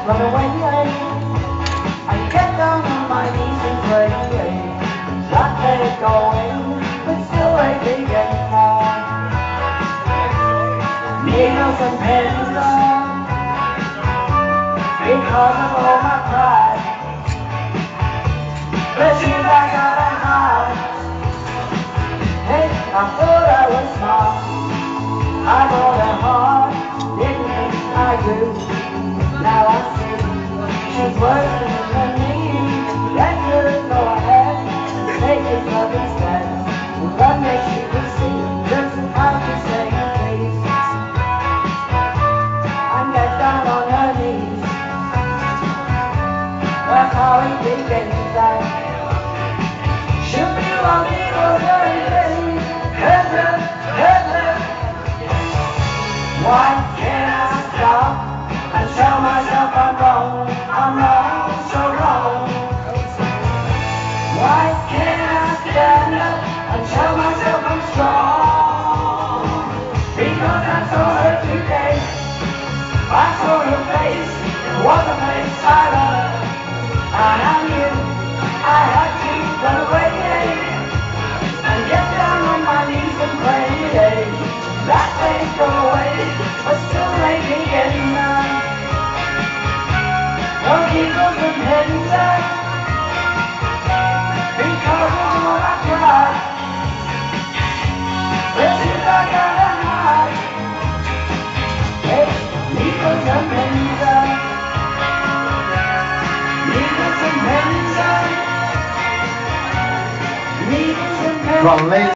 run away, I get down on my knees and pray that they're going, but still they begin now. Needles and pins because of all my pride. But since I got a heart, hey, I thought I was smart. I got a heart, didn't think I do. Now I see she's working for me. Let her go ahead, take his love instead. One day she will see just how to say please, and get down on her knees. That's how it begins. That should be on the ordinary. Why can't I stop and tell myself I'm wrong, so wrong? Why can't I stand up and tell myself I'm strong? Because I saw her today, I saw her face, it was a face I loved, and I knew I had to run away and get down on my knees and pray that they go away, but still they begin now. No eagles and hens because of all I cried. But since I got a heart, it's eagles and hens, eagles and hens, eagles and hens.